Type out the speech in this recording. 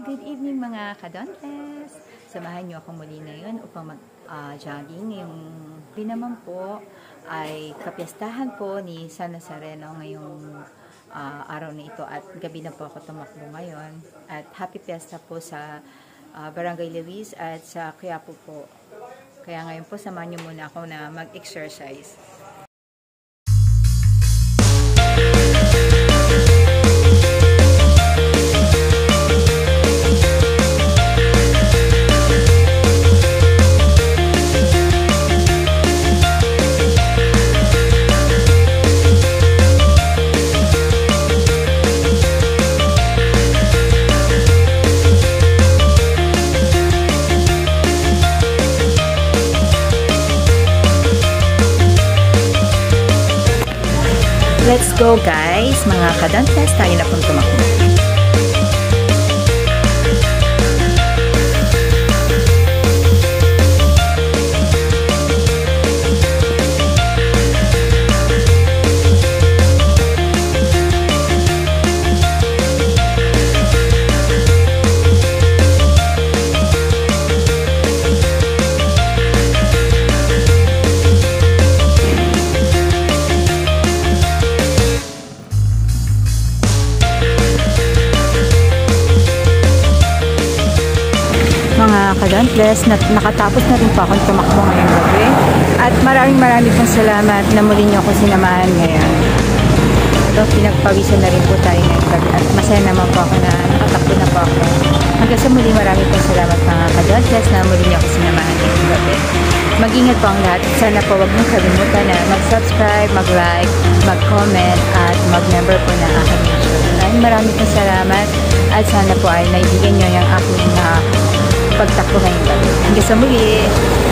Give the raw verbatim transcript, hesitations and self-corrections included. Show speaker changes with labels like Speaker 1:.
Speaker 1: Good evening mga kadontes! Samahan niyo ako muli ngayon upang mag-jogging. Uh, Ngayong naman po ay kapiyastahan po ni San Nazareno ngayong uh, araw na ito at gabi na po ako tumakbo ngayon. At happy fiesta po sa uh, Barangay Lewis at sa Quiapo po. Kaya ngayon po samahan niyo muna ako na mag-exercise. Let's go guys! Mga kadontes, tayo na pong tumakbo. Mga kadontes, na nakatapos na rin po akong tumakbo ngayong gabi at maraming maraming pong salamat na muli niyo ako sinamahan ngayon. Ito, pinagpawisan na rin po tayo ngayong gabi at masaya naman po ako na nakatakbo na po ako. Hanggang sa muli, maraming pong salamat mga kadontes na muli niyo ako sinamahan ngayong gabi. Mag-ingat po ang lahat. Sana po wag mong kalimutan na mag-subscribe, mag-like, mag-comment at mag-member po na aking channel. Maraming maraming pong salamat at sana po ay naibigyan niyo yung aking uh, pagtakbo ngayong gabi. Hanggang sa muli!